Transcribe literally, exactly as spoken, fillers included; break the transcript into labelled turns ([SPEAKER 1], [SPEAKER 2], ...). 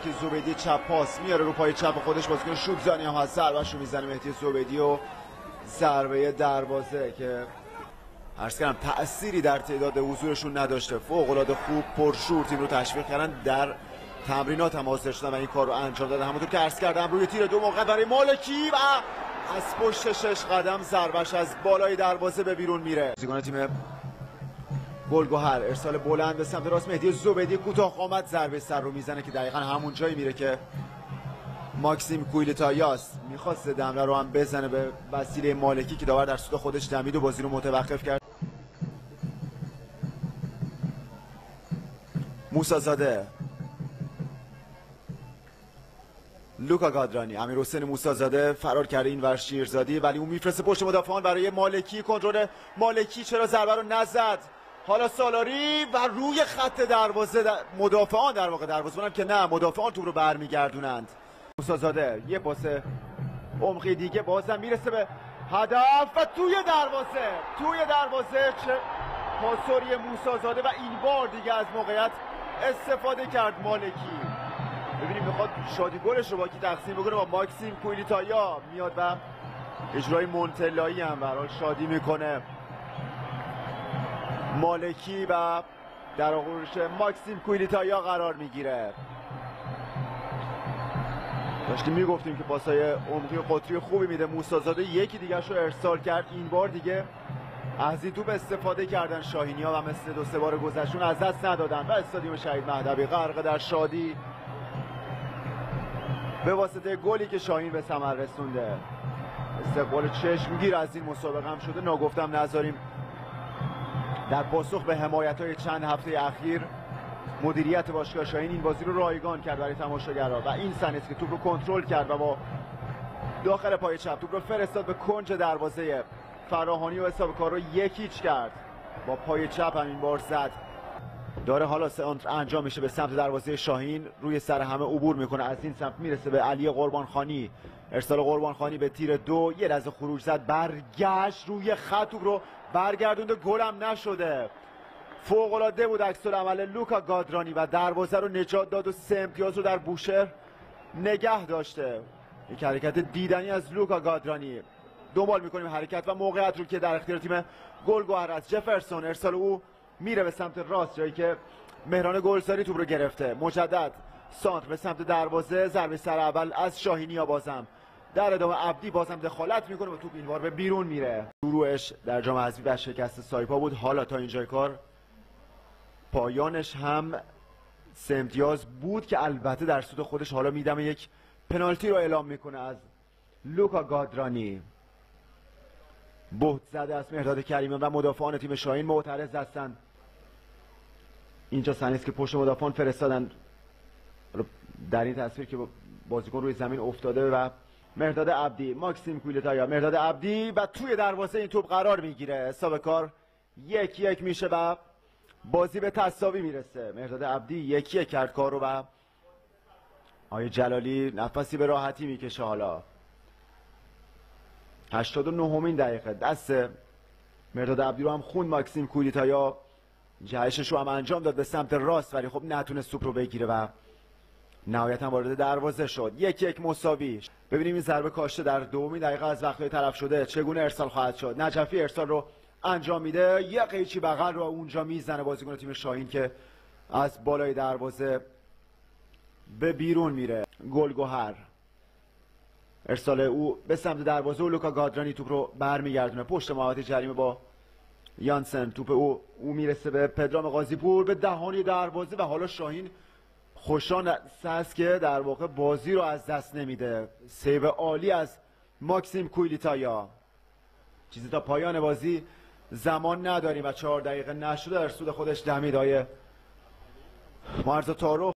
[SPEAKER 1] مهدی زبیدی چپ پاس میاره رو پای چپ خودش، بازیکن شوبزانی هم هست، ضربه‌شو میزنه مهدی زبیدی و ضربه دروازه که عرض کردم تأثیری در تعداد حضورشون نداشته. فوق‌العاده خوب پرشور تیم رو تشویق کردن، در تمرینات هم حاضر شدن و این کار رو انجام دادن. همونطور که عرض کردم روی تیر دو موقع برای مالکی و از پشت شش قدم ضربش از بالای دروازه به بیرون میره. بازیکن تیم گلگهر ارسال بلند به سمت راست، مهدی زبیدی کوتاه قامت ضربه سر رو میزنه که دقیقاً همون جایی میره که ماکسیم کویلیتایاس میخواست دمره رو هم بزنه به وسیله مالکی که داور در سود خودش دمید و بازی رو متوقف کرد. موسیزاده، لوکا گادرانی، امیرحسین موسیزاده فرار کرده این ور شیرزادی، ولی اون میفرسته پشت مدافعان برای مالکی. کنترل مالکی، چرا ضربه رو نزد؟ حالا سالاری و روی خط دروازه در... مدافعان در واقع دروازه بانم که نه، مدافعان توپ رو برمیگردونند. موسیزاده یه پاس عمقی دیگه بازم میرسه به هدف و توی دروازه توی دروازه چه پاسوری موسیزاده و این بار دیگه از موقعیت استفاده کرد مالکی. ببینیم میخواد شادی گلش رو با کی تقسیم بکنه، با ماکسیم کویلیتایا میاد و اجرای مونتلایی هم برای شادی میکنه مالکی و در آغوش ماکسیم کویلیتایا قرار میگیره. داشتیم میگفتیم که پاسای عمقی و قطری خوبی میده موسیزاده، یکی دیگه رو ارسال کرد. این بار دیگه از این توپ استفاده کردن شاهینی ها و مثل دو سه بار گذشتون از دست ندادن و استادیوم شهید مهدوی غرق در شادی به واسطه گلی که شاهین به ثمر رسونده. استقبال چشمگیر از این مسابقه هم شده، ناگفتم نذاریم. در پاسخ به حمایت‌های چند هفته اخیر مدیریت باشگاه شاهین این بازی رو رایگان کرد برای تماشاگرها و این سنت که توپ رو کنترل کرد و با داخل پای چپ توپ رو فرستاد به کنج دروازه فراهانی و حساب کار رو یکیچ کرد. با پای چپ همین بار زد. داره حالا سانتر انجام میشه به سمت دروازه شاهین، روی سر همه عبور میکنه، از این سمت میرسه به علی قربانخانی. ارسال قربانخانی به تیر دو، یه لحظه خروج زد، برگشت روی خط توپ رو برگردونده، گلم نشده. فوق العاده بود عکس العمل لوکا گادرانی و دروازه رو نجات داد و سه امتیاز رو در بوشهر نگه داشته. یک حرکت دیدنی از لوکا گادرانی. دنبال میکنیم حرکت و موقعیت رو که در اختیار تیم گلگهر است. جفرسون ارسال او میره به سمت راست، جایی که مهران گلزاری توپ رو گرفته. مجدد سانتر به سمت دروازه، ضربه سر اول از شاهینی ها، بازم در ادامه عبدی بازم دخالت میکنه و توپ این بار به بیرون میره. شروعش در جام حذفی و شکست سایپا بود، حالا تا اینجای کار پایانش هم سه امتیاز بود که البته در سود خودش حالا میدم یک پنالتی رو اعلام میکنه از لوکا گادرانی. بهت زده است مهرداد کریمیان و مدافعان تیم شاهین معترض هستند. اینجا صحنه است که پشت مدافعان فرستادن در این تصویر که بازیکن روی زمین افتاده و مهرداد عبدی، ماکسیم کویلیتایا، مهرداد عبدی و توی دروازه این توپ قرار میگیره. حساب کار یک یک میشه و بازی به تساوی میرسه. مهرداد عبدی یک یک کرد کارو و آقای جلالی نفسی به راحتی میکشه. حالا هشتاد و نهمین دقیقه دست مهرداد عبدی رو هم خوند ماکسیم کویلیتایا، جهشش رو هم انجام داد به سمت راست ولی خب نتونست توپ رو بگیره و نهایتا وارد دروازه شد. یک یک مساوی. ببینیم این ضربه کاشته در دومین دقیقه از وقت‌های طرف شده چگونه ارسال خواهد شد. نجفی ارسال رو انجام میده، یه قیچی بغل رو اونجا میزنه بازیکن تیم شاهین که از بالای دروازه به بیرون میره. گلگهر ارسال او به سمت دروازه و لوکا گادرانی توپ رو برمیگردونه پشت محوطه جریمه با یانسن. توپ او او میرسه به پدرام قاضیپور به دهانی دروازه و حالا شاهین خوشان است که در واقع بازی رو از دست نمیده. سیو عالی از ماکسیم کویلیتایا. چیزی تا پایان بازی زمان نداریم و چهار دقیقه نشده در سود خودش دمید. های معرض تعارف